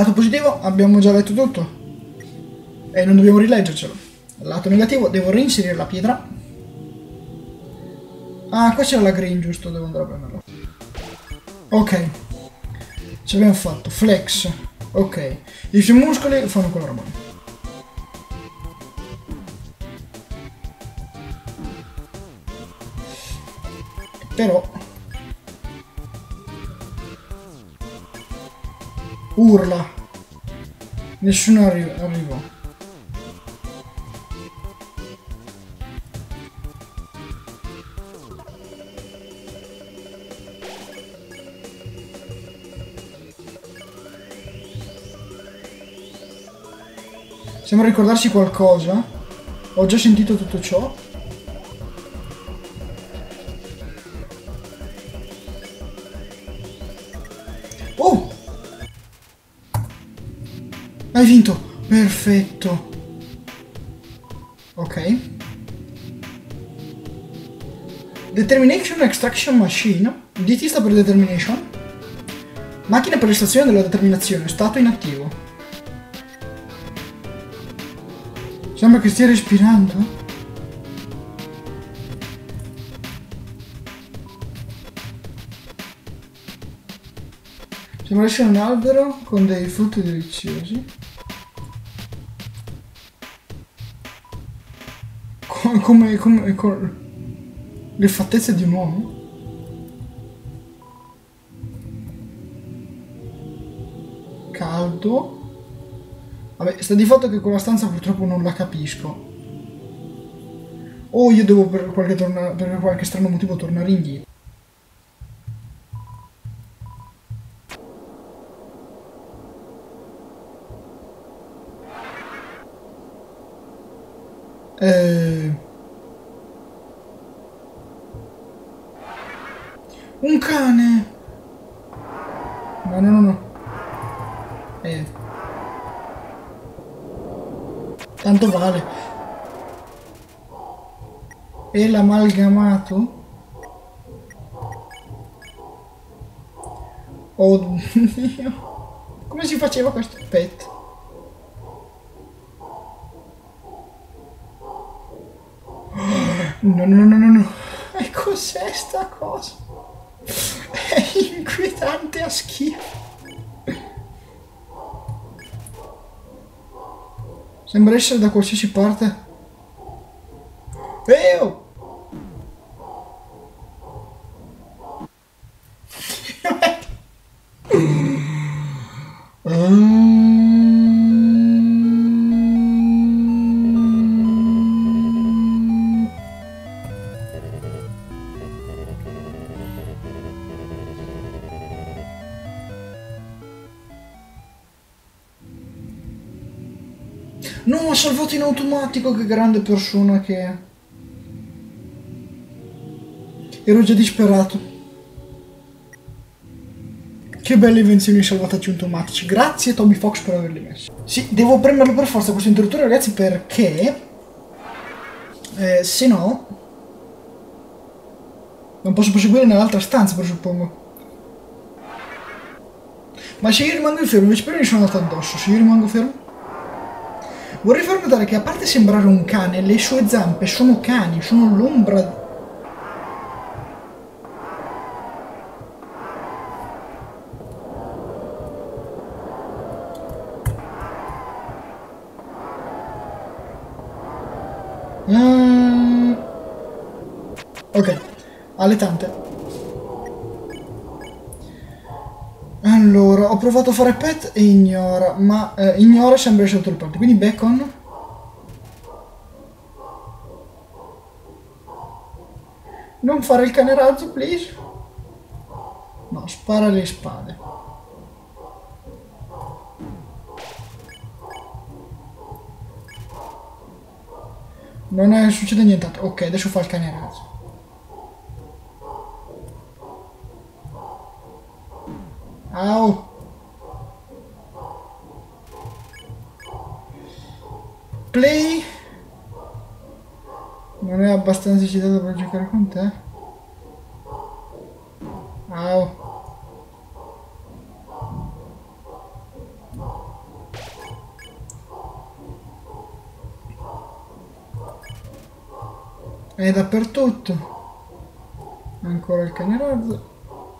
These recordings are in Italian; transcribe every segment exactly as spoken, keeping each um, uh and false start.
Lato positivo, abbiamo già letto tutto. E non dobbiamo rileggercelo. Lato negativo, devo reinserire la pietra. Ah, qua c'era la green, giusto? Devo andare a prenderla. Ok. Ce l'abbiamo fatto. Flex. Ok. I suoi muscoli fanno quella roba. Però... urla. Nessuno arri arrivò. Sembra ricordarsi qualcosa. Ho già sentito tutto ciò. Oh! Hai vinto! Perfetto! Ok. Determination Extraction Machine. D T sta per Determination. Macchina per l'estrazione della determinazione. Stato inattivo. Sembra che stia respirando. Sembra essere un albero con dei frutti deliziosi. Come, come, come con le fattezze di un uomo. Caldo. Vabbè, sta di fatto che quella stanza purtroppo non la capisco. O io devo per qualche, torna per qualche strano motivo tornare indietro. Eh... Un cane! No, no, no, no. Eh... Tanto vale. E l'amalgamato? Oddio. Come si faceva questo pet? No, no, no, no, no. E cos'è sta cosa? È inquietante a schifo. Sembra essere da qualsiasi parte. Eh, oh! No, ha salvato in automatico, che grande persona che è. Ero già disperato. Che belle invenzioni salvataggi automatici. Grazie Toby Fox per averli messi. Sì, devo premerlo per forza questo interruttore, ragazzi, perché... Eh, se no... non posso proseguire nell'altra stanza, presuppongo. Ma se io rimango fermo, invece per mi sono andato addosso. Se io rimango fermo... Vorrei far notare che a parte sembrare un cane, le sue zampe sono cani, sono l'ombra... Mm. Ok, alle tante. Allora, ho provato a fare pet e ignora, ma eh, ignora sembra essere sotto il pet, quindi bacon. Non fare il cane razzo, please. No, spara le spade. Non è, succede nient'altro. Ok, adesso fa il cane razzo. Au. Play. Non è abbastanza eccitato per giocare con te. Au. È dappertutto. Ancora il cane rozzo.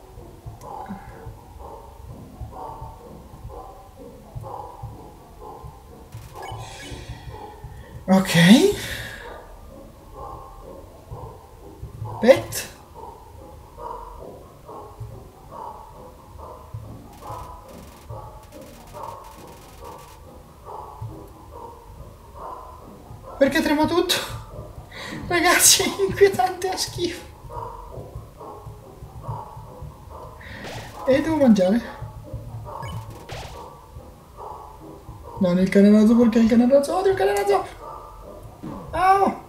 Ok. Pet. Perché trema tutto? Ragazzi, è inquietante, a schifo. E devo mangiare. Non il cane razzo, perché il cane razzo? Odio il cane razzo! Oh!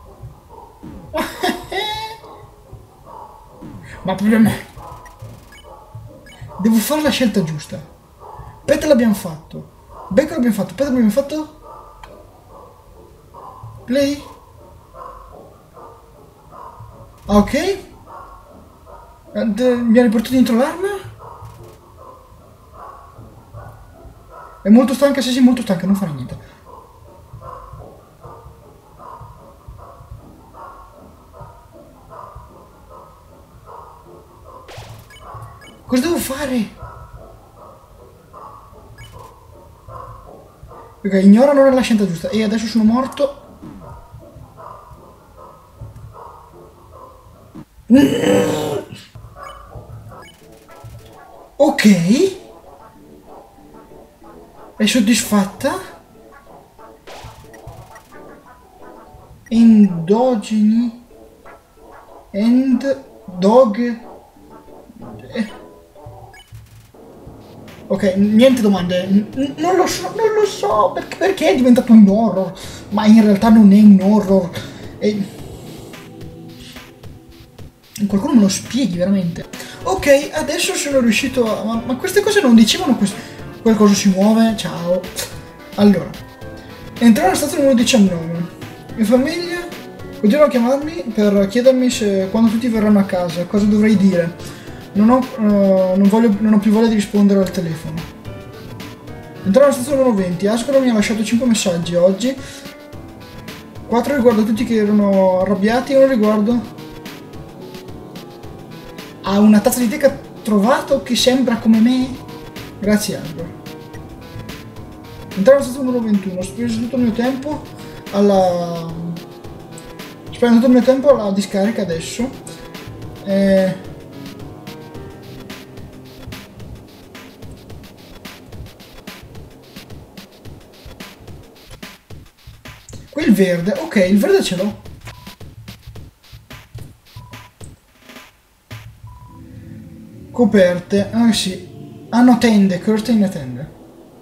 Ma problema. Devo fare la scelta giusta. Pet l'abbiamo fatto. Becco l'abbiamo fatto. Pet l'abbiamo fatto. Play. Ah, ok. Mi ha riportato dentro l'arma. È molto stanca, sì sì, molto stanca, non fare niente. Cosa devo fare? Ok, ignora, non è la scelta giusta. E adesso sono morto. Ok. È soddisfatta? Endogeni. End. Dog. Eh. Ok, niente domande. N non lo so, non lo so. Perché, perché è diventato un horror? Ma in realtà non è un horror. E... Qualcuno me lo spieghi veramente. Ok, adesso sono riuscito a... Ma, ma queste cose non dicevano questo. Qualcosa si muove, ciao. Allora, entrare nella stazione numero diciannove. Mia famiglia continuano a chiamarmi per chiedermi se quando tutti verranno a casa, cosa dovrei dire. Non ho, uh, non voglio, non ho più voglia di rispondere al telefono. Entrare nella stazione numero venti. Ascolo mi ha lasciato cinque messaggi oggi. quattro riguardo tutti che erano arrabbiati e uno riguardo a una tazza di tè che ha trovato che sembra come me. Grazie Angelo. Entrare nella stazione numero ventuno. Ho speso tutto il mio tempo alla... Spendo tutto il mio tempo alla discarica adesso. Eh... Qui il verde. Ok, il verde ce l'ho. Coperte. Ah sì. Hanno tende. Curtain e tende.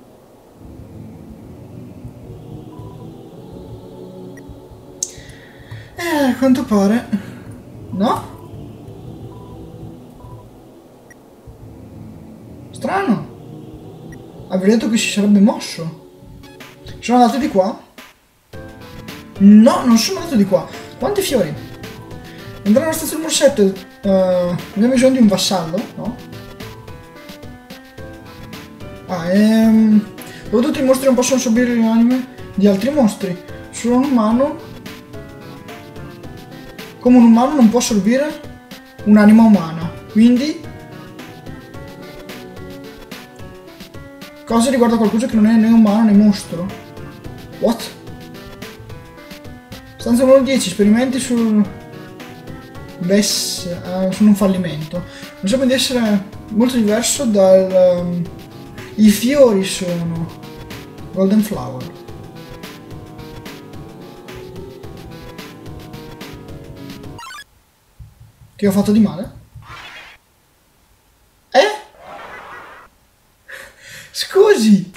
Eh, a quanto pare. No? Strano. Avrei detto che si sarebbe mosso. Sono andato di qua? No, non sono andato di qua. Quanti fiori? Andrò alla stazione numero sette. Uh, abbiamo bisogno di un vassallo, no? Ah, ehm... dove tutti i mostri non possono subire le anime di altri mostri. Solo un umano... Come un umano non può assorbire un'anima umana. Quindi... Cosa riguarda qualcosa che non è né umano né mostro. What? Stanza numero dieci. Esperimenti sul... Bess... Uh, su un fallimento. Non sembra di essere molto diverso dal... Um, I fiori sono... Golden Flower. Che ho fatto di male? Eh? Scusi!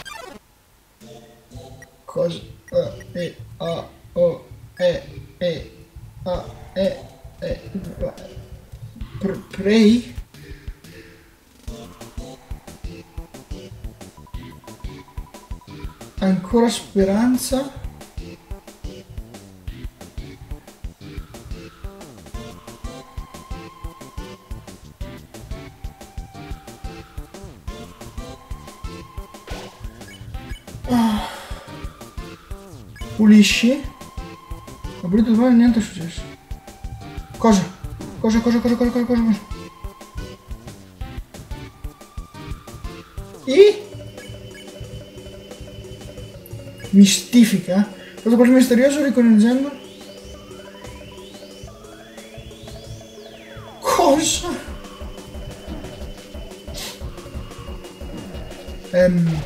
Cosa? Uh, e, a, o, e, e, a, e, e, Pr pray? Ancora speranza? Pulisci. pulito il mare e niente è successo. Cosa? Cosa, cosa, cosa, cosa, cosa, cosa? E? Mistifica? Cosa quasi misterioso riconoscendo? Cosa? Ehm...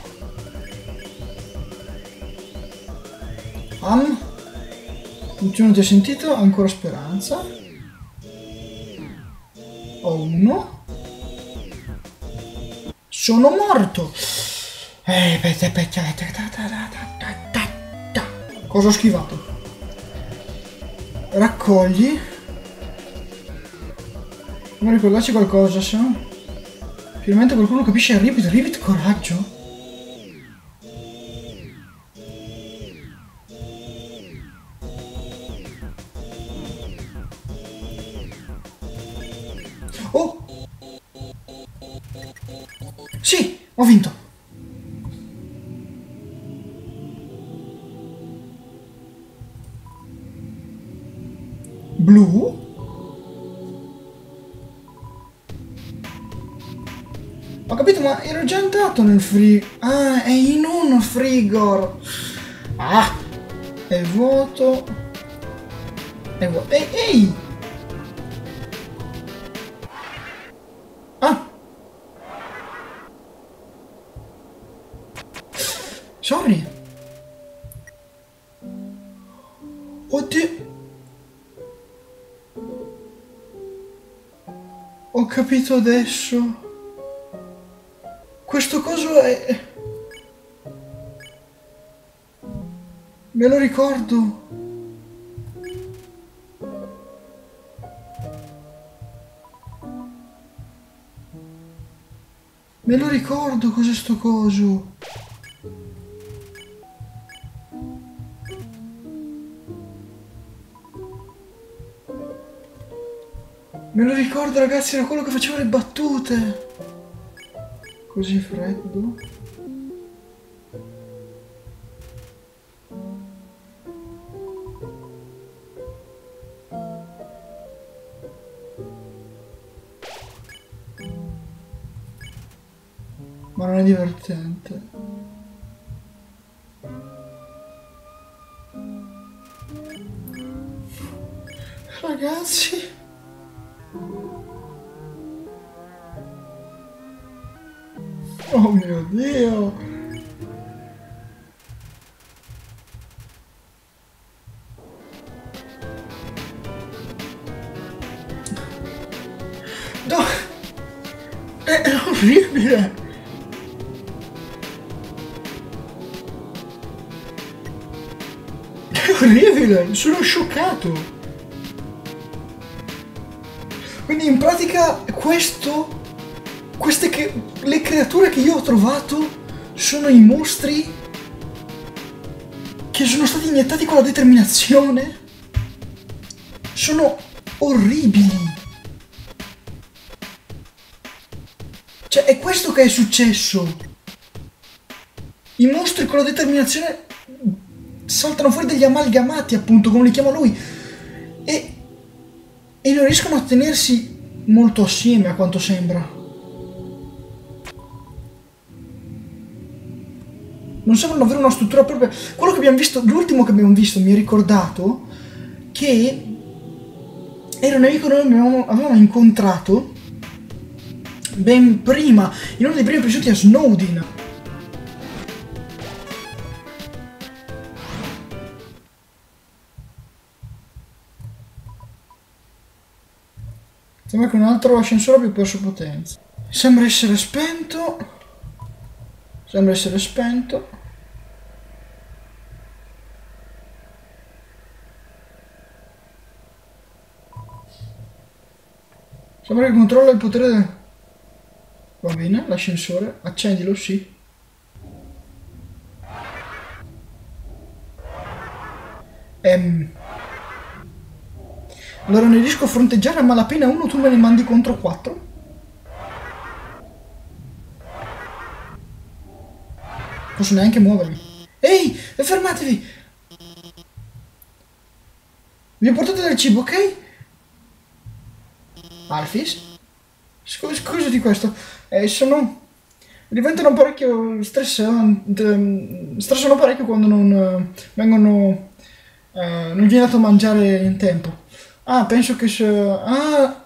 Am? Nessuno ti ha sentito? Ancora speranza? Ho uno. Sono morto! Eh, pete, pete, pete, ta, ta, ta, ta, ta, ta. Cosa ho schivato? Raccogli. Non ricordarci qualcosa, se no? Finalmente qualcuno capisce il Ribbit. Ribbit, coraggio. Oh! Sì, ho vinto. Blu? Ho capito, ma ero già andato nel frigo. Ah, è in un frigor. Ah, è vuoto. È vuoto. Ehi, ehi! Ah! Sorry. Oddio. Ho capito adesso. Questo coso è... Me lo ricordo. Me lo ricordo cos'è sto coso. Me lo ricordo, ragazzi, era quello che faceva le battute. Così freddo. Ma non è divertente. Ragazzi. Oh mio Dio! No! È, è orribile! È orribile! Sono scioccato! Quindi in pratica questo... Queste che... Le creature che io ho trovato sono i mostri che sono stati iniettati con la determinazione. Sono orribili. Cioè, è questo che è successo. I mostri con la determinazione saltano fuori degli amalgamati, appunto, come li chiama lui. E... E non riescono a tenersi molto assieme, a quanto sembra. Non sembrano avere una struttura propria. Quello che abbiamo visto, l'ultimo che abbiamo visto, mi ha ricordato che era un nemico che noi avevamo, avevamo incontrato ben prima, in uno dei primi episodi a Snowdin. Sembra che un altro ascensore abbia perso potenza. Sembra essere spento. Sembra essere spento. Sembra che controlla il potere del... Va bene, l'ascensore. Accendilo, sì. Ehm... Allora ne riesco a fronteggiare a malapena uno, tu me ne mandi contro quattro. Posso neanche muovermi. Ehi, fermatevi! Vi ho portato del cibo, ok? Alfis? Scusa, scusati questo. Eh, sono... diventano parecchio stressanti. Stressano parecchio quando non eh, vengono... eh, non viene dato a mangiare in tempo. Ah, penso che se... Ah...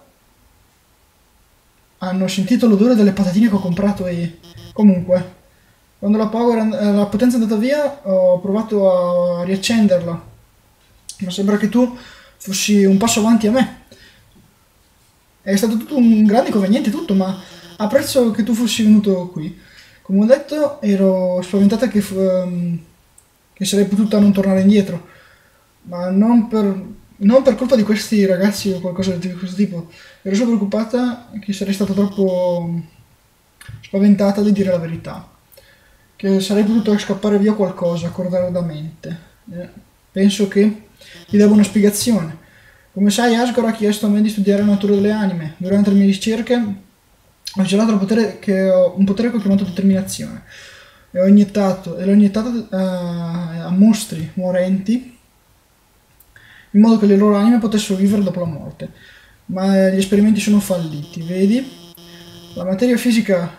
Hanno sentito l'odore delle patatine che ho comprato e... Comunque, quando la, power, eh, la potenza è andata via, ho provato a riaccenderla. Ma sembra che tu fossi un passo avanti a me. È stato tutto un grande inconveniente, tutto, ma apprezzo che tu fossi venuto qui. Come ho detto, ero spaventata che, fu- ehm, che sarei potuta non tornare indietro, ma non per, non per colpa di questi ragazzi o qualcosa di questo tipo. Ero solo preoccupata che sarei stata troppo spaventata di dire la verità, che sarei potuto scappare via qualcosa accordatamente. Eh, penso che gli devo una spiegazione. Come sai, Asgore ha chiesto a me di studiare la natura delle anime. Durante le mie ricerche ho gelato il potere che ho, un potere che ho chiamato determinazione e ho iniettato, e l'ho iniettato eh, a mostri morenti in modo che le loro anime potessero vivere dopo la morte. Ma eh, gli esperimenti sono falliti, vedi? La materia fisica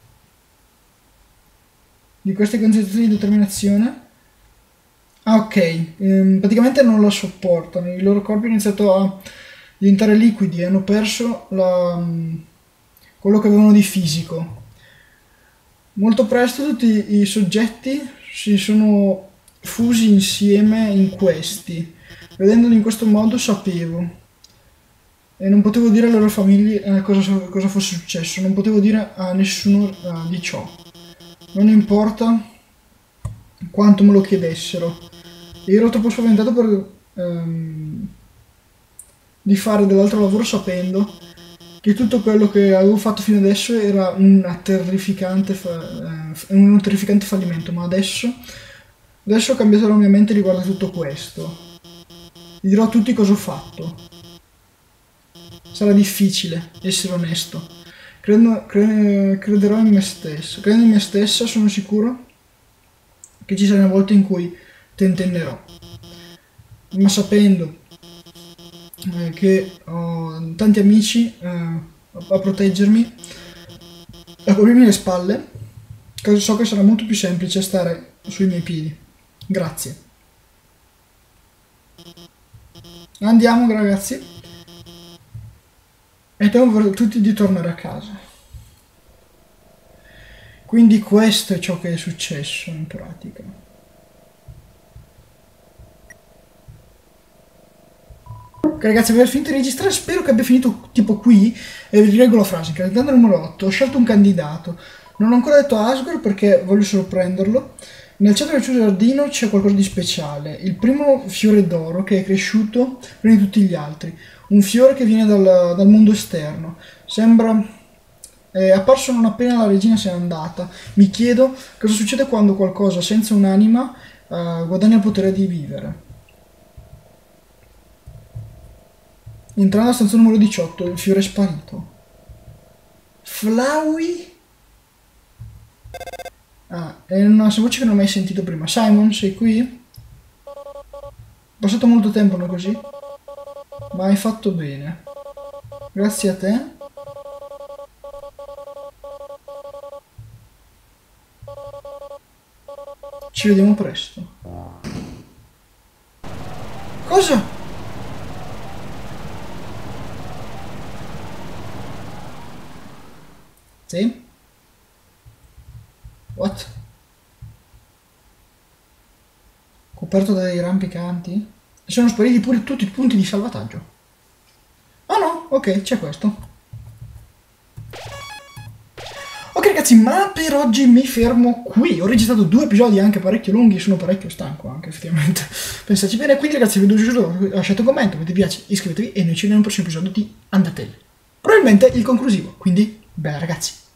di queste concentrazioni di determinazione. Ah, ok. Ehm, praticamente non la sopportano. I loro corpi hanno iniziato a diventare liquidi e hanno perso la, mm, quello che avevano di fisico. Molto presto tutti i soggetti si sono fusi insieme in questi. Vedendoli in questo modo sapevo. E non potevo dire alle loro famiglie eh, cosa, cosa fosse successo. Non potevo dire a nessuno eh, di ciò. Non importa quanto me lo chiedessero. Io ero troppo spaventato per, ehm, di fare dell'altro lavoro sapendo che tutto quello che avevo fatto fino adesso era un terrificante, fa- eh, un terrificante fallimento, ma adesso, adesso ho cambiato la mia mente riguardo a tutto questo. Vi dirò a tutti cosa ho fatto. Sarà difficile essere onesto. Credo- cre- crederò in me stesso. Credendo in me stessa sono sicuro che ci saranno volte in cui tentennerò. Ma sapendo eh, che ho tanti amici eh, a proteggermi e a coprirmi le spalle, so che sarà molto più semplice stare sui miei piedi. Grazie. Andiamo ragazzi. E devo per tutti di tornare a casa. Quindi questo è ciò che è successo in pratica. Ok ragazzi, aver finito di registrare, spero che abbia finito tipo qui, e vi leggo la frase. Candidato numero otto, ho scelto un candidato. Non ho ancora detto a Asgore perché voglio sorprenderlo. Nel centro del suo giardino c'è qualcosa di speciale. Il primo fiore d'oro che è cresciuto prima di tutti gli altri. Un fiore che viene dal, dal mondo esterno. Sembra... È apparso non appena la regina se n'è andata. Mi chiedo cosa succede quando qualcosa senza un'anima uh, guadagna il potere di vivere. Entrando alla stanza numero diciotto, il fiore è sparito. Flowey? Ah, è una voce che non ho mai sentito prima. Simon, sei qui? Ho passato molto tempo, non così? Ma hai fatto bene. Grazie a te. Ci vediamo presto. Cosa? Sì? What? Coperto dai rampicanti? E sono spariti pure tutti i punti di salvataggio. Ah no, ok, c'è questo. Ok ragazzi, ma per oggi mi fermo qui. Ho registrato due episodi anche parecchio lunghi, sono parecchio stanco anche effettivamente. Pensaci bene, quindi ragazzi vi vedo giusto, lasciate un commento, se vi piace iscrivetevi e noi ci vediamo nel prossimo episodio di Undertale. Probabilmente il conclusivo, quindi bella ragazzi.